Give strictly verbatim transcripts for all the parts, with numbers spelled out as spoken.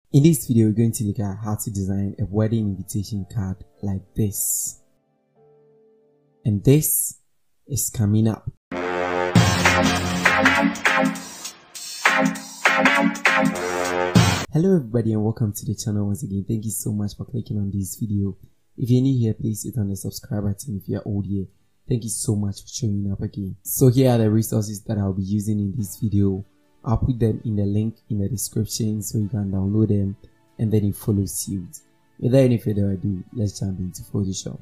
In this video, we're going to look at how to design a wedding invitation card like this. And this is coming up. Hello everybody and welcome to the channel once again. Thank you so much for clicking on this video. If you're new here, please hit on the subscribe button. If you're old here, thank you so much for showing up again. So here are the resources that I'll be using in this video. I'll put them in the link in the description so you can download them and then it follows suit. Without any further ado, let's jump into Photoshop.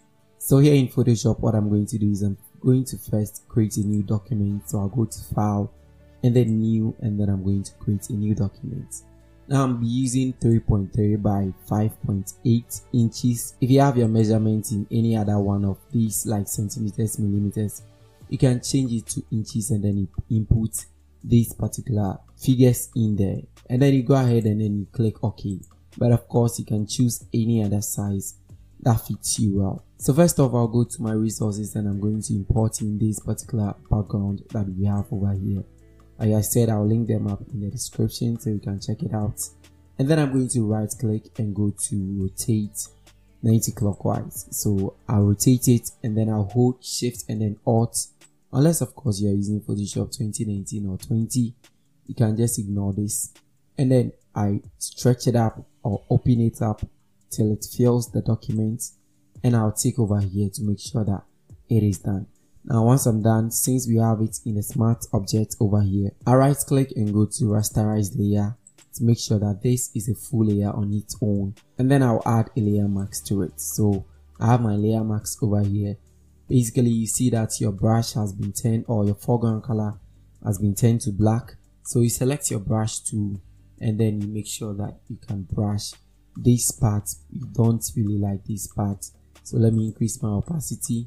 So here in Photoshop, what I'm going to do is I'm going to first create a new document. So I'll go to File and then New, and then I'm going to create a new document. Now I'm using three point three by five point eight inches. If you have your measurement in any other one of these like centimeters, millimeters, you can change it to inches and then input these particular figures in there, and then you go ahead and then you click OK. But of course you can choose any other size that fits you well. So first off, I'll go to my resources and I'm going to import in this particular background that we have over here. Like I said, I'll link them up in the description so you can check it out. And then I'm going to right click and go to rotate ninety clockwise. So I'll rotate it and then I'll hold shift and then alt. Unless of course you're using Photoshop twenty nineteen or twenty, you can just ignore this. And then I stretch it up or open it up till it fills the document, and I'll take over here to make sure that it is done. Now once I'm done, since we have it in a smart object over here, I right click and go to rasterize layer to make sure that this is a full layer on its own, and then I'll add a layer mask to it. So I have my layer mask over here. Basically, you see that your brush has been turned, or your foreground color has been turned to black. So you select your brush tool and then you make sure that you can brush this part. You don't really like this part, so let me increase my opacity,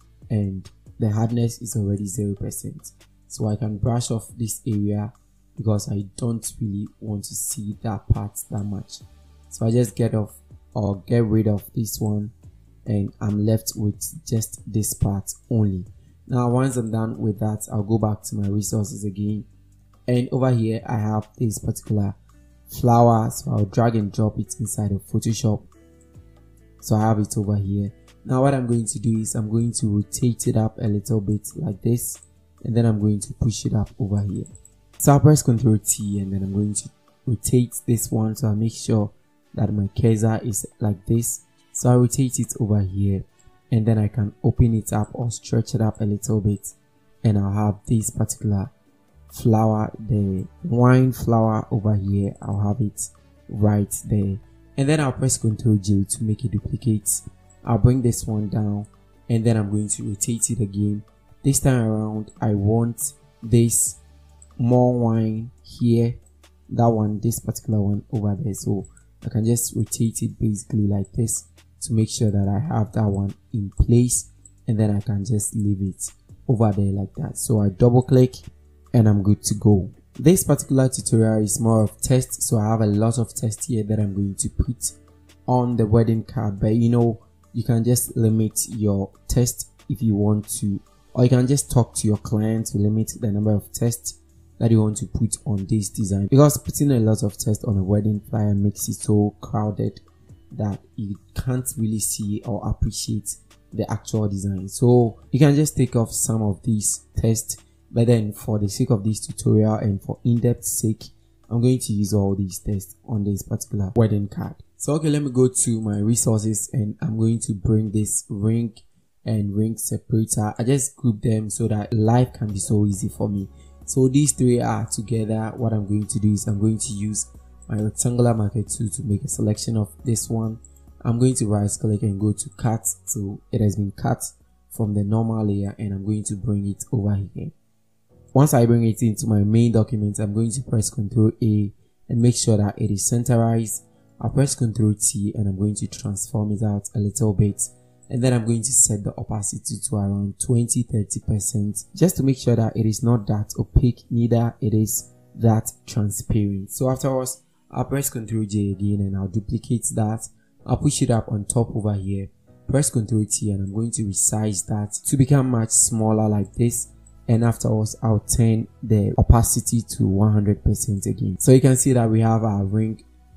and the hardness is already zero percent. So I can brush off this area because I don't really want to see that part that much. So I just get off or get rid of this one, and I'm left with just this part only. Now once I'm done with that, I'll go back to my resources again, and over here I have this particular flower, so I'll drag and drop it inside of Photoshop. So I have it over here. Now what I'm going to do is I'm going to rotate it up a little bit like this, and then I'm going to push it up over here. So I'll press control T and then I'm going to rotate this one, so I make sure that my cursor is like this. So I rotate it over here, and then I can open it up or stretch it up a little bit, and I'll have this particular flower, the wine flower over here. I'll have it right there, and then I'll press control J to make a duplicate. I'll bring this one down, and then I'm going to rotate it again. This time around I want this more wine here, that one, this particular one over there. So I can just rotate it basically like this to make sure that I have that one in place, and then I can just leave it over there like that. So I double click and I'm good to go. This particular tutorial is more of test, so I have a lot of text here that I'm going to put on the wedding card. But you know, you can just limit your text if you want to, or you can just talk to your client to limit the number of tests that you want to put on this design, because putting a lot of text on a wedding flyer makes it so crowded that you can't really see or appreciate the actual design. So you can just take off some of these tests, but then for the sake of this tutorial and for in-depth sake, I'm going to use all these tests on this particular wedding card. So okay, let me go to my resources and I'm going to bring this ring and ring separator. I just group them so that life can be so easy for me. So these three are together. What I'm going to do is I'm going to use my rectangular marker tool to make a selection of this one. I'm going to right click and go to cut. So it has been cut from the normal layer, and I'm going to bring it over here. Once I bring it into my main document, I'm going to press control A and make sure that it is centerized. I'll press control T and I'm going to transform it out a little bit, and then I'm going to set the opacity to around twenty to thirty percent just to make sure that it is not that opaque, neither it is that transparent. So afterwards, I'll press control J again and I'll duplicate that. I'll push it up on top over here, press control T, and I'm going to resize that to become much smaller like this, and afterwards I'll turn the opacity to one hundred percent again. So you can see that we have our ring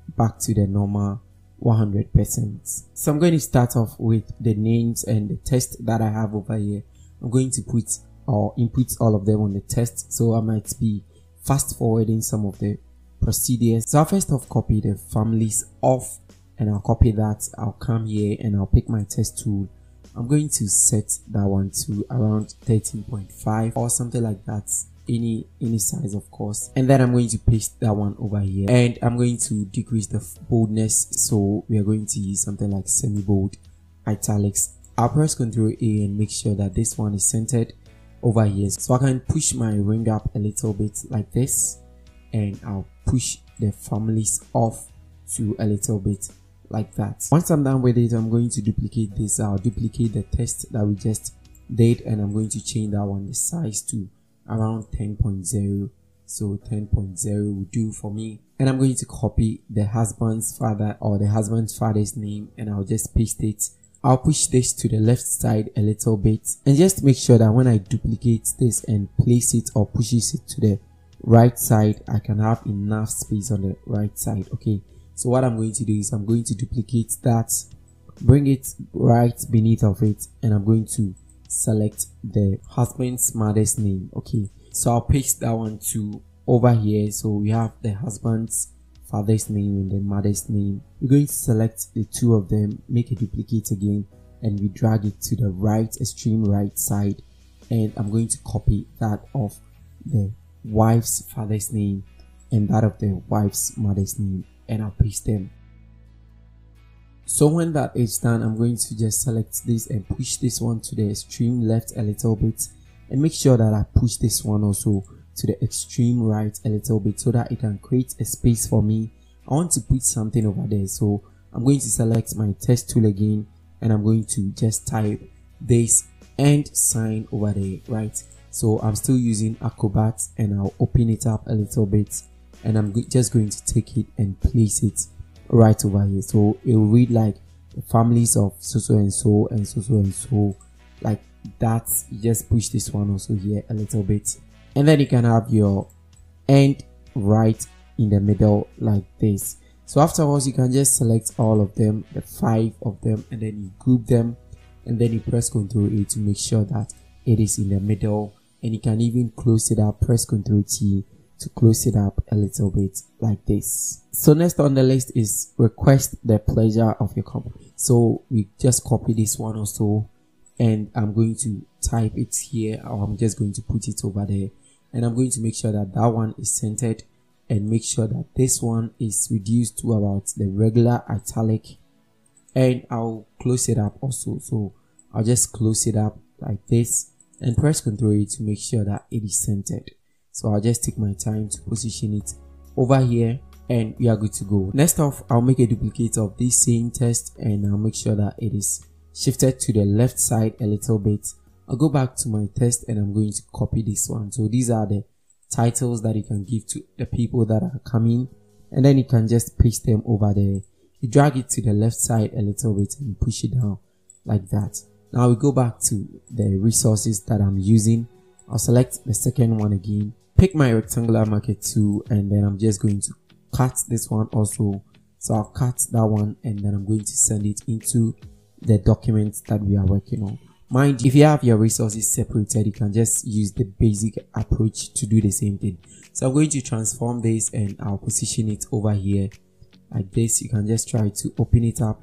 back to the normal one hundred percent. So I'm going to start off with the names and the test that I have over here. I'm going to put or input all of them on the test, so I might be fast forwarding some of the procedures. So I'll first off copy the families off, and I'll copy that. I'll come here and I'll pick my test tool. I'm going to set that one to around thirteen point five or something like that, any any size of course, and then I'm going to paste that one over here, and I'm going to decrease the boldness, so we are going to use something like semi bold, italics. I'll press Ctrl A and make sure that this one is centered over here, so I can push my ring up a little bit like this, and I'll push the families off to a little bit like that. Once I'm done with it, I'm going to duplicate this. I'll duplicate the test that we just did, and I'm going to change that one the size to around ten point zero, so ten point zero will do for me. And I'm going to copy the husband's father or the husband's father's name, and I'll just paste it. I'll push this to the left side a little bit, and just make sure that when I duplicate this and place it or pushes it to the right side, I can have enough space on the right side. Okay, so what I'm going to do is I'm going to duplicate that, bring it right beneath of it, and I'm going to select the husband's mother's name. Okay, so I'll paste that one to over here, so we have the husband's father's name and the mother's name. We're going to select the two of them, make a duplicate again, and we drag it to the right, extreme right side, and I'm going to copy that of the wife's father's name and that of the wife's mother's name, and I'll paste them. So when that is done, I'm going to just select this and push this one to the extreme left a little bit, and make sure that I push this one also to the extreme right a little bit, so that it can create a space for me. I want to put something over there, so I'm going to select my test tool again, and I'm going to just type this and sign over there, right? So I'm still using Acrobat, and I'll open it up a little bit, and I'm just going to take it and place it right over here, so it will read like the families of so so and so and so so and so, like that. You just push this one also here a little bit, and then you can have your end right in the middle like this. So afterwards, you can just select all of them, the five of them, and then you group them, and then you press Ctrl A to make sure that it is in the middle, and you can even close it up. Press Ctrl T to close it up a little bit like this. So next on the list is request the pleasure of your company. So we just copy this one also, and I'm going to type it here, or I'm just going to put it over there, and I'm going to make sure that that one is centered, and make sure that this one is reduced to about the regular italic, and I'll close it up also. So I'll just close it up like this and press Ctrl A to make sure that it is centered. So I'll just take my time to position it over here, and we are good to go. Next off, I'll make a duplicate of this same test, and I'll make sure that it is shifted to the left side a little bit. I'll go back to my test, and I'm going to copy this one. So these are the titles that you can give to the people that are coming, and then you can just paste them over there. You drag it to the left side a little bit and you push it down like that. Now we go back to the resources that I'm using. I'll select the second one again, pick my rectangular marker tool, and then I'm just going to cut this one also. So I'll cut that one, and then I'm going to send it into the document that we are working on. Mind you, if you have your resources separated, you can just use the basic approach to do the same thing. So I'm going to transform this, and I'll position it over here like this. You can just try to open it up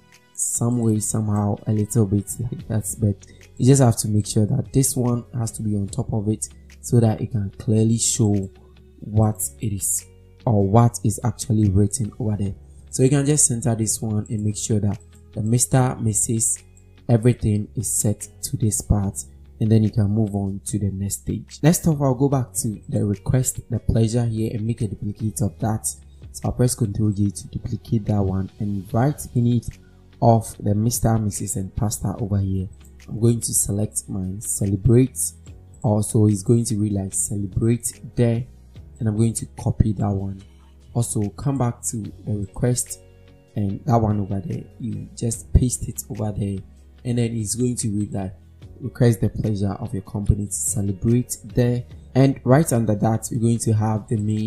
some way, somehow, a little bit like that, but you just have to make sure that this one has to be on top of it, so that it can clearly show what it is or what is actually written over there. So you can just center this one and make sure that the Mister Missus everything is set to this part, and then you can move on to the next stage. Next off, I'll go back to the request the pleasure here and make a duplicate of that. So I'll press Ctrl J to duplicate that one, and right beneath of the Mister Missus and Pastor over here, I'm going to select my celebrate. Also, it's going to read like celebrate there, and I'm going to copy that one. Also, come back to the request, and that one over there, you just paste it over there, and then it's going to read like request the pleasure of your company to celebrate there. And right under that, we're going to have the main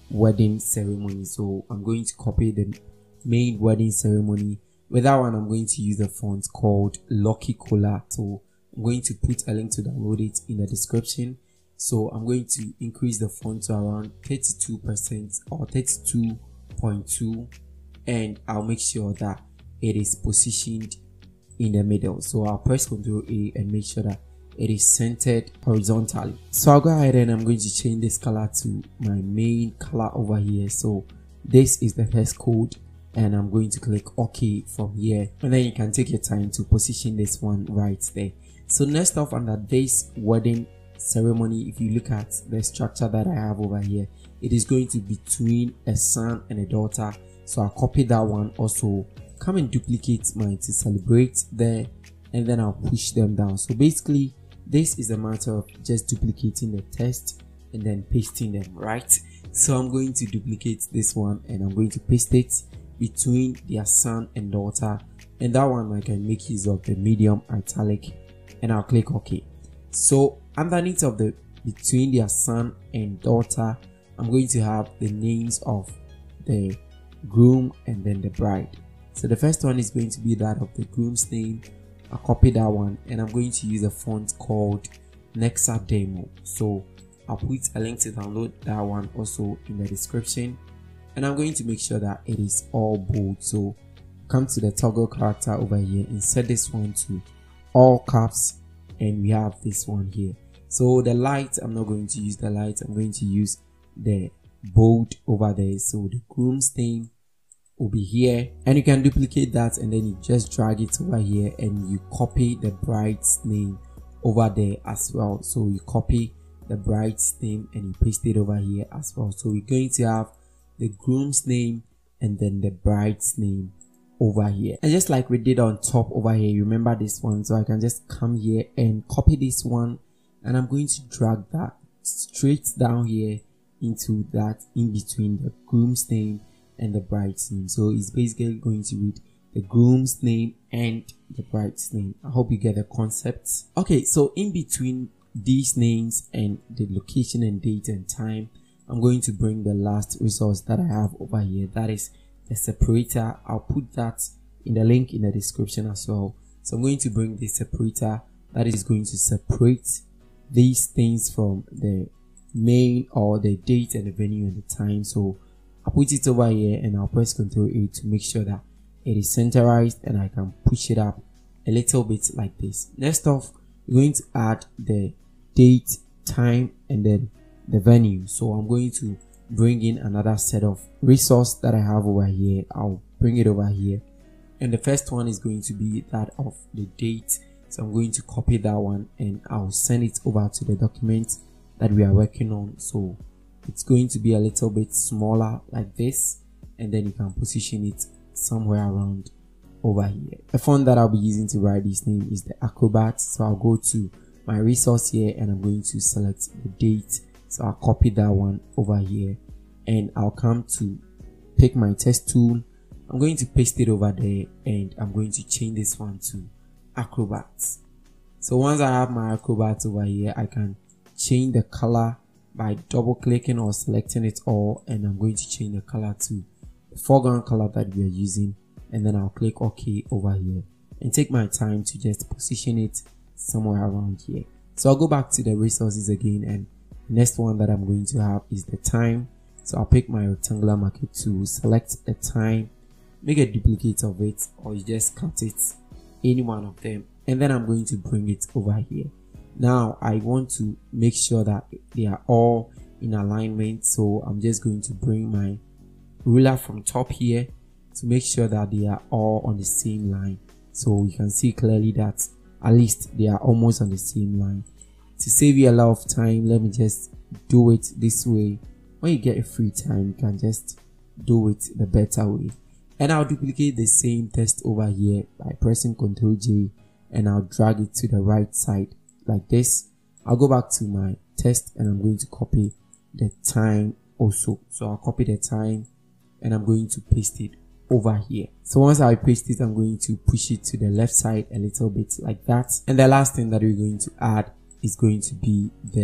wedding ceremony. So I'm going to copy the main wedding ceremony. With that one, I'm going to use a font called Lucky Cola. So I'm going to put a link to download it in the description. So I'm going to increase the font to around thirty-two percent or thirty-two point two, and I'll make sure that it is positioned in the middle. So I'll press Control A and make sure that it is centered horizontally. So I'll go ahead and I'm going to change this color to my main color over here. So this is the first code, and I'm going to click OK from here, and then you can take your time to position this one right there. So next off, under this wedding ceremony, if you look at the structure that I have over here, it is going to be between a son and a daughter. So I'll copy that one, also come and duplicate mine to celebrate there, and then I'll push them down. So basically this is a matter of just duplicating the text and then pasting them, right? So I'm going to duplicate this one and I'm going to paste it between their son and daughter, and that one I can make use of the medium italic, and I'll click OK. So underneath of the between their son and daughter, I'm going to have the names of the groom and then the bride. So the first one is going to be that of the groom's name. I'll copy that one, and I'm going to use a font called Nexa Demo. So I'll put a link to download that one also in the description, and I'm going to make sure that it is all bold. So come to the toggle character over here and set this one to all caps, and we have this one here. So the light, I'm not going to use the light, I'm going to use the bold over there. So the groom's name will be here, and you can duplicate that and then you just drag it over here and you copy the bride's name over there as well. So you copy the bride's name and you paste it over here as well. So we're going to have the groom's name and then the bride's name over here, and just like we did on top over here, you remember this one. So I can just come here and copy this one, and I'm going to drag that straight down here into that in between the groom's name and the bride's name. So it's basically going to read the groom's name and the bride's name. I hope you get the concept. Okay, so in between these names and the location and date and time, I'm going to bring the last resource that I have over here, that is the separator. I'll put that in the link in the description as well. So I'm going to bring the separator that is going to separate these things from the main or the date and the venue and the time. So I'll put it over here and I'll press Control A to make sure that it is centerized, and I can push it up a little bit like this. Next off, we're going to add the date, time, and then the venue. So I'm going to bring in another set of resource that I have over here. I'll bring it over here, and the first one is going to be that of the date. So I'm going to copy that one and I'll send it over to the document that we are working on. So it's going to be a little bit smaller like this, and then you can position it somewhere around over here. The font that I'll be using to write this name is the Acrobat. So I'll go to my resource here and I'm going to select the date. So I'll copy that one over here, and I'll come to pick my text tool. I'm going to paste it over there, and I'm going to change this one to Acrobat. So once I have my Acrobat over here, I can change the color by double clicking or selecting it all, and I'm going to change the color to the foreground color that we are using, and then I'll click OK over here and take my time to just position it somewhere around here. So I'll go back to the resources again, and the next one that I'm going to have is the time. So I'll pick my rectangular marquee tool, select the time, make a duplicate of it, or you just cut it, any one of them, and then I'm going to bring it over here. Now I want to make sure that they are all in alignment, so I'm just going to bring my ruler from top here to make sure that they are all on the same line. So you can see clearly that at least they are almost on the same line. To save you a lot of time, let me just do it this way. When you get a free time, you can just do it the better way. And I'll duplicate the same text over here by pressing Control J, and I'll drag it to the right side like this. I'll go back to my text and I'm going to copy the time also. So I'll copy the time and I'm going to paste it over here. So once I paste it, I'm going to push it to the left side a little bit like that. And the last thing that we're going to add is going to be the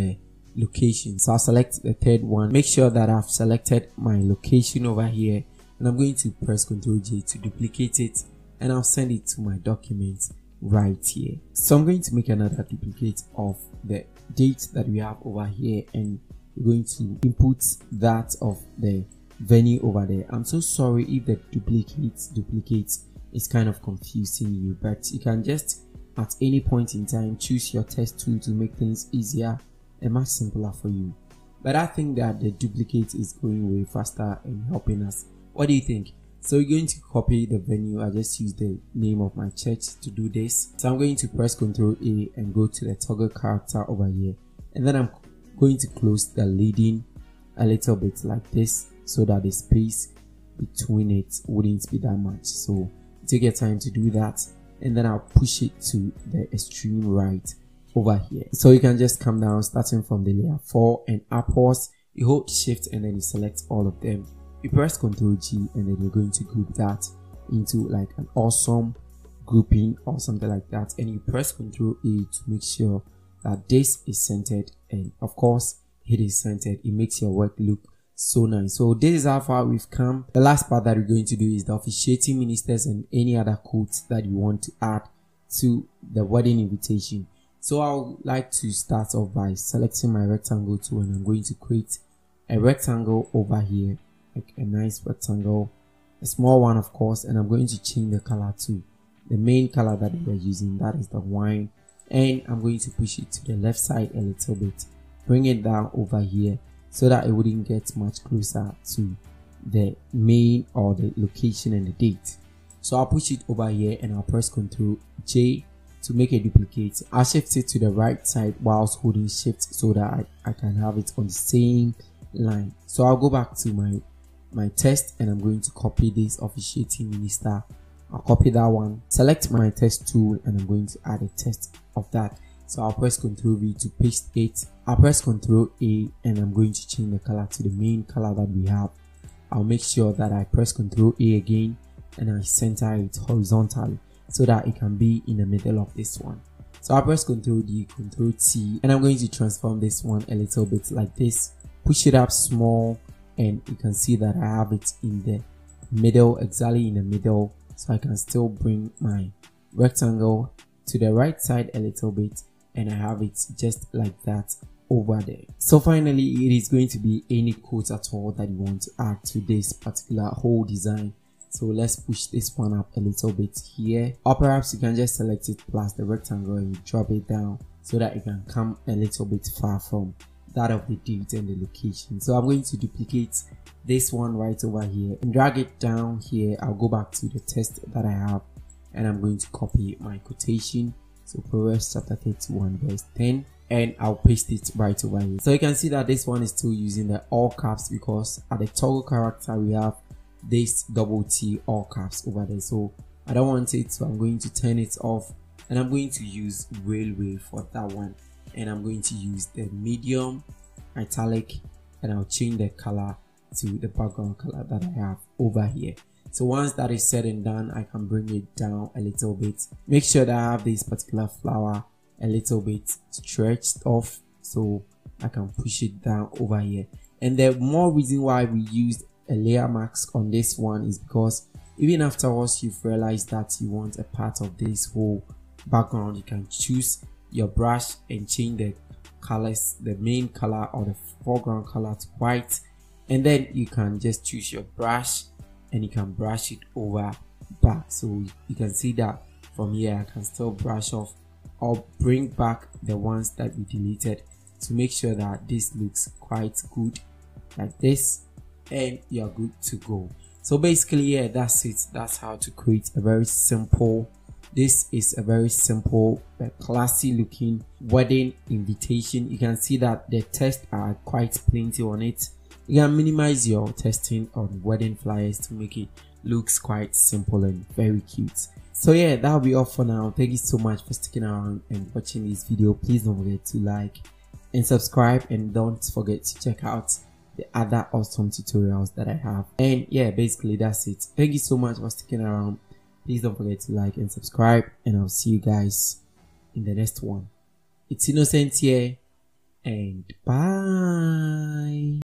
location. So I'll select the third one. Make sure that I've selected my location over here, and I'm going to press Ctrl J to duplicate it, and I'll send it to my document right here. So I'm going to make another duplicate of the date that we have over here, and we're going to input that of the venue over there. I'm so sorry if the duplicates duplicates is kind of confusing you, but you can just at any point in time choose your test tool to make things easier and much simpler for you. But I think that the duplicate is going way faster and helping us. What do you think? So we're going to copy the venue. I just use the name of my church to do this. So I'm going to press Ctrl A and go to the toggle character over here, and then I'm going to close the leading a little bit like this, so that the space between it wouldn't be that much. So take your time to do that, and then I'll push it to the extreme right over here. So you can just come down starting from the layer four and upwards. You hold shift and then you select all of them. You press Ctrl G, and then you're going to group that into like an awesome grouping or something like that, and you press Ctrl A to make sure that this is centered, and of course it is centered. It makes your work look so nice. So this is how far we've come. The last part that we're going to do is the officiating ministers and any other quotes that you want to add to the wedding invitation. So I would like to start off by selecting my rectangle tool, and I'm going to create a rectangle over here, like a nice rectangle, a small one of course, and I'm going to change the color to the main color that we're using, that is the wine, and I'm going to push it to the left side a little bit, bring it down over here so that it wouldn't get much closer to the main or the location and the date. So I'll push it over here and I'll press Ctrl J to make a duplicate. I'll shift it to the right side whilst holding shift so that I, I can have it on the same line. So I'll go back to my my test, and I'm going to copy this officiating minister. I'll copy that one, select my test tool, and I'm going to add a test of that. So I'll press Ctrl V to paste it. I'll press Ctrl A, and I'm going to change the color to the main color that we have. I'll make sure that I press Ctrl A again, and I center it horizontally so that it can be in the middle of this one. So I'll press Ctrl D, Ctrl T, and I'm going to transform this one a little bit like this, push it up small, and you can see that I have it in the middle, exactly in the middle, so I can still bring my rectangle to the right side a little bit, and I have it just like that over there. So finally, it is going to be any quote at all that you want to add to this particular whole design. So let's push this one up a little bit here, or perhaps you can just select it plus the rectangle and drop it down so that it can come a little bit far from that of the date and the location. So I'm going to duplicate this one right over here and drag it down here. I'll go back to the text that I have, and I'm going to copy my quotation. So Proverbs chapter thirty-one verse ten, and I'll paste it right over here. So you can see that this one is still using the all caps because at the toggle character we have this double T all caps over there. So I don't want it, so I'm going to turn it off, and I'm going to use railway for that one, and I'm going to use the medium italic, and I'll change the color to the background color that I have over here. So once that is said and done, I can bring it down a little bit. Make sure that I have this particular flower a little bit stretched off so I can push it down over here. And the more reason why we used a layer mask on this one is because even afterwards you've realized that you want a part of this whole background, you can choose your brush and change the colors, the main color or the foreground color to white, and then you can just choose your brush and you can brush it over back. So you can see that from here I can still brush off or bring back the ones that we deleted to make sure that this looks quite good like this, and you're good to go. So basically, yeah, that's it. That's how to create a very simple, this is a very simple, uh, classy looking wedding invitation. You can see that the text are quite plenty on it. You can minimize your testing on wedding flyers to make it looks quite simple and very cute. So yeah, that'll be all for now. Thank you so much for sticking around and watching this video. Please don't forget to like and subscribe, and don't forget to check out the other awesome tutorials that I have. And yeah, basically that's it. Thank you so much for sticking around. Please don't forget to like and subscribe, and I'll see you guys in the next one. It's Innocent here. and bye.